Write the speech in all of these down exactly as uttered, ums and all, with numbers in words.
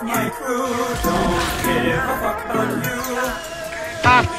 my crew, don't give a fuck about you. Ah.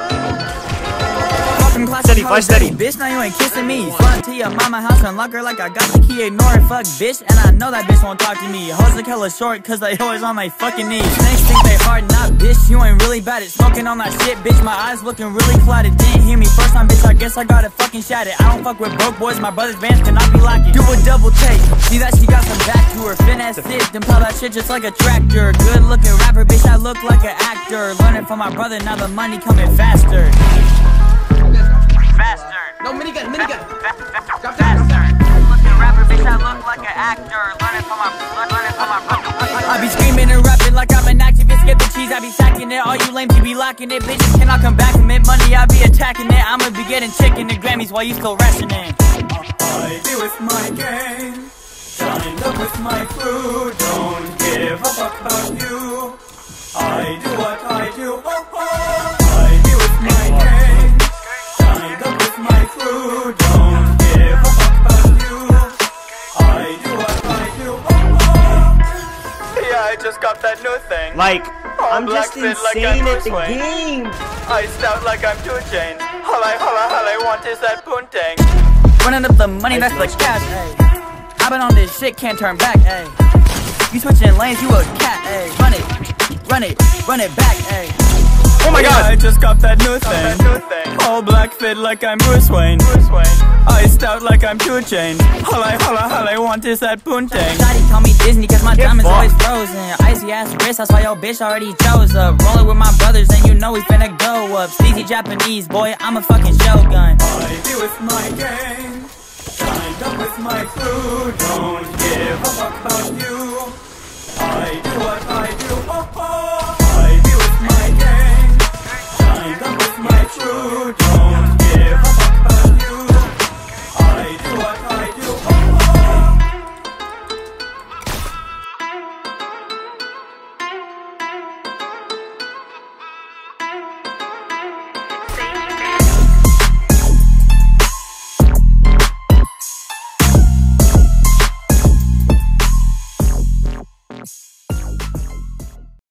Steady, fly steady. Bitch, now you ain't kissing me. Front to your mama house, unlock her like I got the key. Ignore it, fuck bitch, and I know that bitch won't talk to me. Hoes look hella short, cause they always on my fucking knees. Snakes think they hard, not bitch, you ain't really bad at smoking on that shit, bitch. My eyes looking really clouded. Didn't hear me first time, bitch, I guess I got it fucking shattered. I don't fuck with broke boys, my brother's bands cannot be lacking. Do a double take, see that she got some back to her. Finesse it, then plow that shit just like a tractor. Good looking rapper, bitch, I look like an actor. Learning from my brother, now the money coming faster. Faster. No, minigun, minigun. Drop down. Looking rapper, bitch, I look like an actor. Learning from my, learning from my brother. I be screaming and rapping like I'm an activist. Get the cheese, I be sacking it. All you lames, you be locking it. Bitches cannot come back and make money, I be attacking it. I'ma be getting chicken and Grammys while you still rationing. I be with my gang, signed up with my crew. Don't give a fuck about you. I do what I do. Oh, oh. I be with my gang, signed up with my crew. Don't give a fuck about you. I do what I do. Oh, oh. Yeah, I just got that new thing. Like, All I'm black just fit like insane I'm at the Bruce Wayne. game. Iced out like I'm two chains. All I, all I, all I want is that poontang. Running up the money, that's the cash, ayy. I've been on this shit, can't turn back, ayy. You switching lanes, you a cat, ayy. Run it, run it, run it back, ayy. Oh my god! Yeah, I just got that new thing. New thing. All black fit like I'm Bruce Wayne. Bruce Wayne. Iced out like I'm two chains. All I, all I, all I want is that poontang. Shawty call me Disney cause my Get diamonds fucked. always frozen. Icy ass wrist, that's why your bitch already chose up. Rolling with my brothers and you know we finna go up. Sleazy Japanese, boy, I'm a fucking shogun. I be with my gang, signed up with my crew. Don't give a fuck about you. I do what